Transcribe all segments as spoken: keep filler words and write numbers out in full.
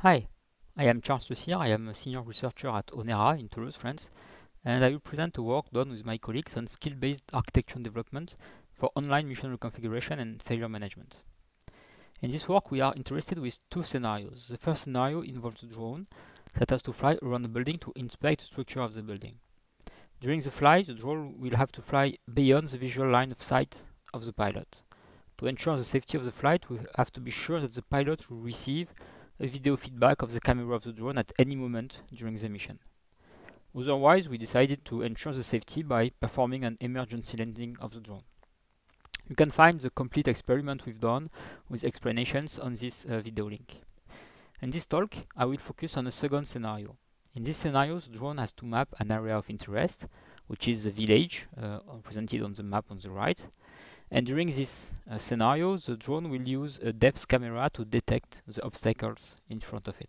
Hi, I am Charles Lussier. I am a senior researcher at Onera in Toulouse, France, and I will present a work done with my colleagues on skill-based architecture development for online mission reconfiguration and failure management. In this work, we are interested with two scenarios. The first scenario involves a drone that has to fly around the building to inspect the structure of the building. During the flight, the drone will have to fly beyond the visual line of sight of the pilot. To ensure the safety of the flight, we have to be sure that the pilot will receive a video feedback of the camera of the drone at any moment during the mission. Otherwise, we decided to ensure the safety by performing an emergency landing of the drone. You can find the complete experiment we've done with explanations on this uh, video link. In this talk, I will focus on a second scenario. In this scenario, the drone has to map an area of interest, which is the village, uh, presented on the map on the right. And during this uh, scenario, the drone will use a depth camera to detect the obstacles in front of it.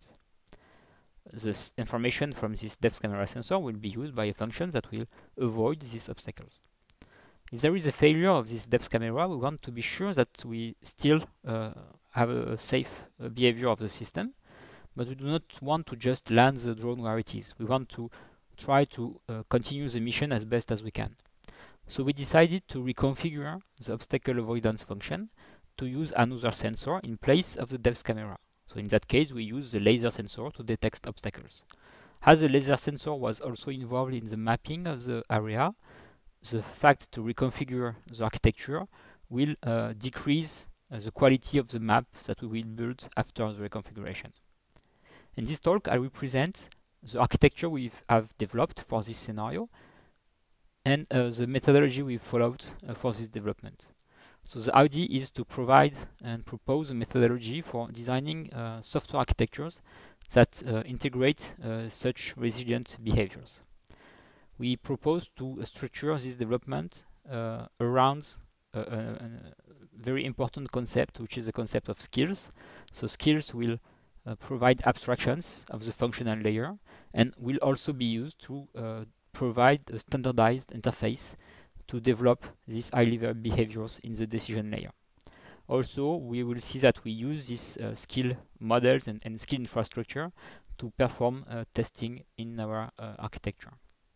The information from this depth camera sensor will be used by a function that will avoid these obstacles. If there is a failure of this depth camera, we want to be sure that we still uh, have a safe uh, behavior of the system, but we do not want to just land the drone where it is. We want to try to uh, continue the mission as best as we can. So we decided to reconfigure the obstacle avoidance function to use another sensor in place of the depth camera. So in that case, we use the laser sensor to detect obstacles. As the laser sensor was also involved in the mapping of the area, the fact to reconfigure the architecture will uh, decrease uh, the quality of the map that we will build after the reconfiguration. In this talk, I will present the architecture we have developed for this scenario and uh, the methodology we followed uh, for this development. So the idea is to provide and propose a methodology for designing uh, software architectures that uh, integrate uh, such resilient behaviors. We propose to structure this development uh, around a, a, a very important concept, which is the concept of skills. So skills will uh, provide abstractions of the functional layer and will also be used to uh, provide a standardized interface to develop these high-level behaviors in the decision layer. Also, we will see that we use these uh, skill models and, and skill infrastructure to perform uh, testing in our uh, architecture.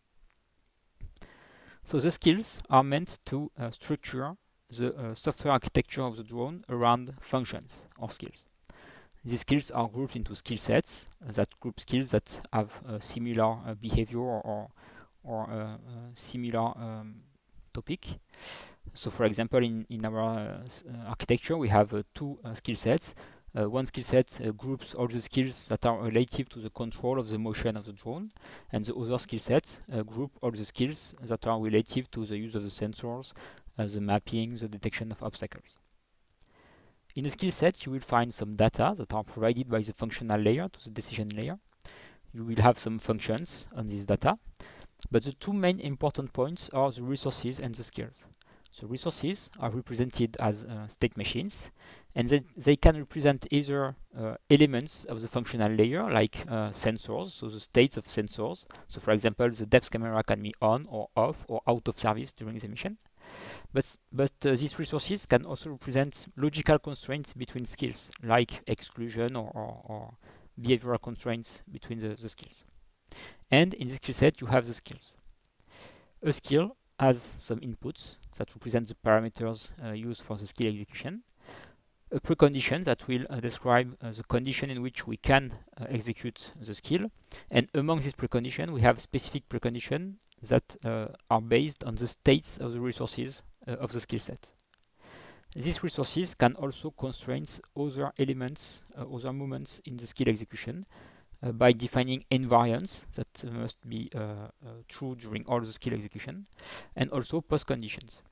So the skills are meant to uh, structure the uh, software architecture of the drone around functions or skills. These skills are grouped into skill sets that group skills that have a similar uh, behavior or, or uh, uh, similar um, topic. So for example, in, in our uh, architecture, we have uh, two uh, skill sets. Uh, one skill set uh, groups all the skills that are relative to the control of the motion of the drone, and the other skill set uh, group all the skills that are relative to the use of the sensors, uh, the mapping, the detection of obstacles. In a skill set, you will find some data that are provided by the functional layer to the decision layer. You will have some functions on this data, but the two main important points are the resources and the skills. So resources are represented as uh, state machines, and then they can represent either uh, elements of the functional layer, like uh, sensors, so the states of sensors. So for example, the depth camera can be on or off or out of service during the mission. But, but uh, these resources can also represent logical constraints between skills, like exclusion or, or, or behavioral constraints between the, the skills. And in this skill set, you have the skills. A skill has some inputs that represent the parameters uh, used for the skill execution, a precondition that will uh, describe uh, the condition in which we can uh, execute the skill, and among these preconditions, we have specific preconditions that uh, are based on the states of the resources uh, of the skill set. These resources can also constrain other elements, uh, other movements in the skill execution uh, by defining invariants that uh, must be uh, uh, true during all the skill execution, and also post conditions.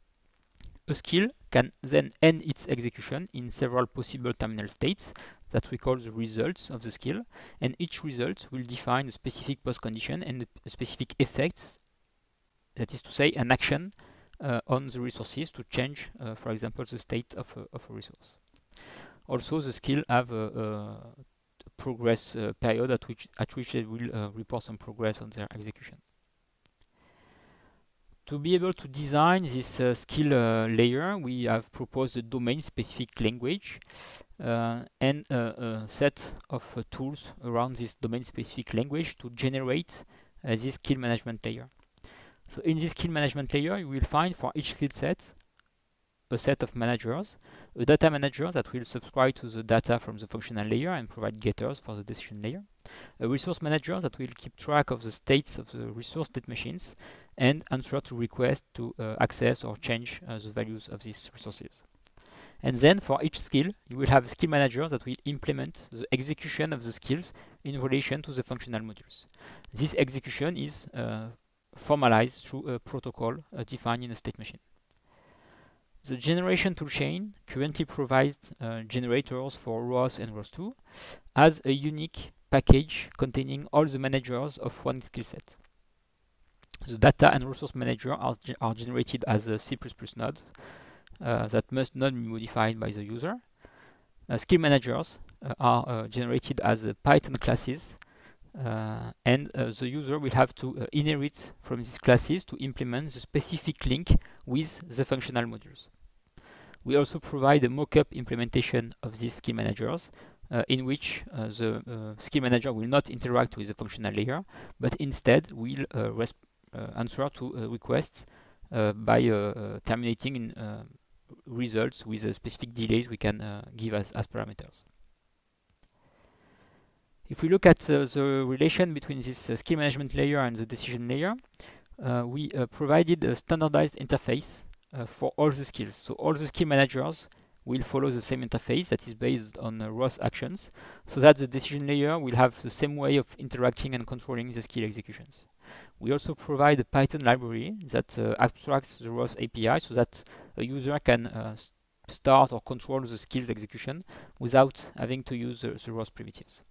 A skill can then end its execution in several possible terminal states that we call the results of the skill, and each result will define a specific post condition and a specific effect, that is to say, an action uh, on the resources to change, uh, for example, the state of a, of a resource. Also, the skill have a, a progress uh, period at which, at which they will uh, report some progress on their execution. to be able to design this uh, skill uh, layer, we have proposed a domain-specific language uh, and a, a set of uh, tools around this domain-specific language to generate uh, this skill management layer. So in this skill management layer, you will find for each skill set a set of managers, a data manager that will subscribe to the data from the functional layer and provide getters for the decision layer, a resource manager that will keep track of the states of the resource state machines and answer to requests to uh, access or change uh, the values of these resources. And then for each skill, you will have a skill manager that will implement the execution of the skills in relation to the functional modules. This execution is uh, formalized through a protocol uh, defined in a state machine. The generation toolchain currently provides uh, generators for R O S and R O S two as a unique package containing all the managers of one skill set. The data and resource manager are, are generated as a C plus plus node uh, that must not be modified by the user. Uh, skill managers uh, are uh, generated as uh, Python classes, uh, and uh, the user will have to uh, inherit from these classes to implement the specific link with the functional modules. We also provide a mock-up implementation of these skill managers uh, in which uh, the uh, skill manager will not interact with the functional layer, but instead will uh, uh, answer to uh, requests uh, by uh, uh, terminating in uh, results with uh, specific delays we can uh, give as, as parameters. If we look at uh, the relation between this uh, skill management layer and the decision layer, uh, we uh, provided a standardized interface uh, for all the skills. So all the skill managers will follow the same interface that is based on uh, R O S actions, so that the decision layer will have the same way of interacting and controlling the skill executions. We also provide a Python library that uh, abstracts the R O S A P I so that a user can uh, start or control the skills execution without having to use the, the R O S primitives.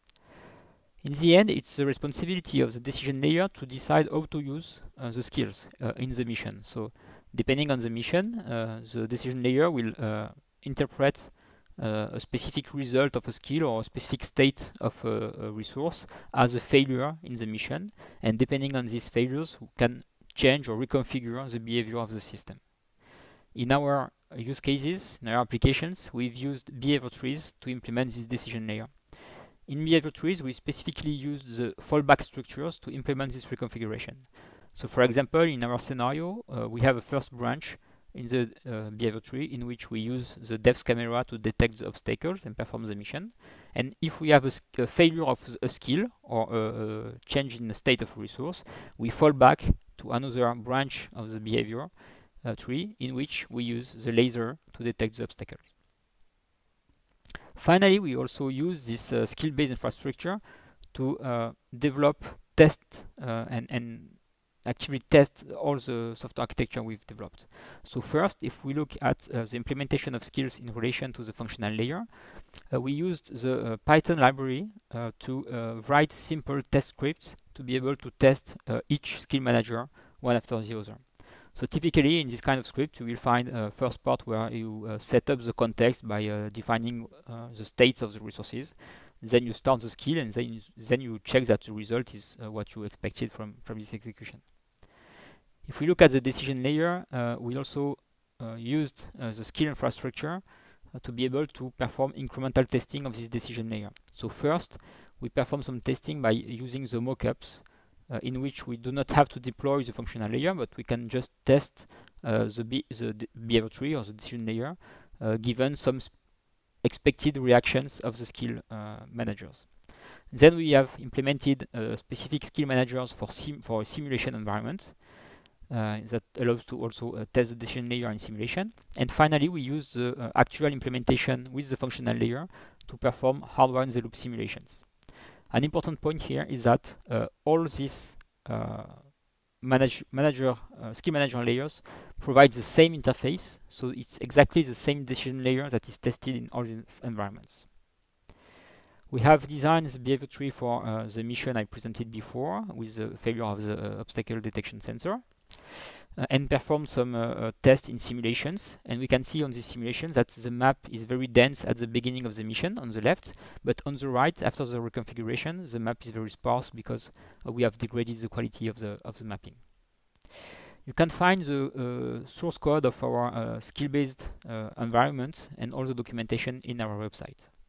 In the end, it's the responsibility of the decision layer to decide how to use uh, the skills uh, in the mission. So depending on the mission, uh, the decision layer will uh, interpret uh, a specific result of a skill or a specific state of a, a resource as a failure in the mission. And depending on these failures, we can change or reconfigure the behavior of the system. In our use cases, in our applications, we've used behavior trees to implement this decision layer. In behavior trees, we specifically use the fallback structures to implement this reconfiguration. So for example, in our scenario, uh, we have a first branch in the uh, behavior tree in which we use the depth camera to detect the obstacles and perform the mission. And if we have a, a failure of a skill or a, a change in the state of a resource, we fall back to another branch of the behavior uh, tree in which we use the laser to detect the obstacles. Finally, we also use this uh, skill-based infrastructure to uh, develop, test, uh, and, and actually test all the software architecture we've developed. So first, if we look at uh, the implementation of skills in relation to the functional layer, uh, we used the uh, Python library uh, to uh, write simple test scripts to be able to test uh, each skill manager one after the other. So typically in this kind of script, you will find a uh, first part where you uh, set up the context by uh, defining uh, the states of the resources. Then you start the skill, and then you, then you check that the result is uh, what you expected from, from this execution. If we look at the decision layer, uh, we also uh, used uh, the skill infrastructure uh, to be able to perform incremental testing of this decision layer. So first, we perform some testing by using the mockups, Uh, in which we do not have to deploy the functional layer, but we can just test uh, the, be the behavior tree or the decision layer uh, given some expected reactions of the skill uh, managers. Then we have implemented uh, specific skill managers for, sim for a simulation environment uh, that allows to also uh, test the decision layer in simulation. And finally, we use the uh, actual implementation with the functional layer to perform hardware in the loop simulations. An important point here is that uh, all these uh, manage, manager, uh, skill manager layers provide the same interface, so it's exactly the same decision layer that is tested in all these environments. We have designed the behavior tree for uh, the mission I presented before with the failure of the uh, obstacle detection sensor. Uh, and perform some uh, uh, tests in simulations, and we can see on this simulation that the map is very dense at the beginning of the mission on the left, but on the right, after the reconfiguration, the map is very sparse because uh, we have degraded the quality of the of the mapping. You can find the uh, source code of our uh, skill-based uh, environment and all the documentation in our website.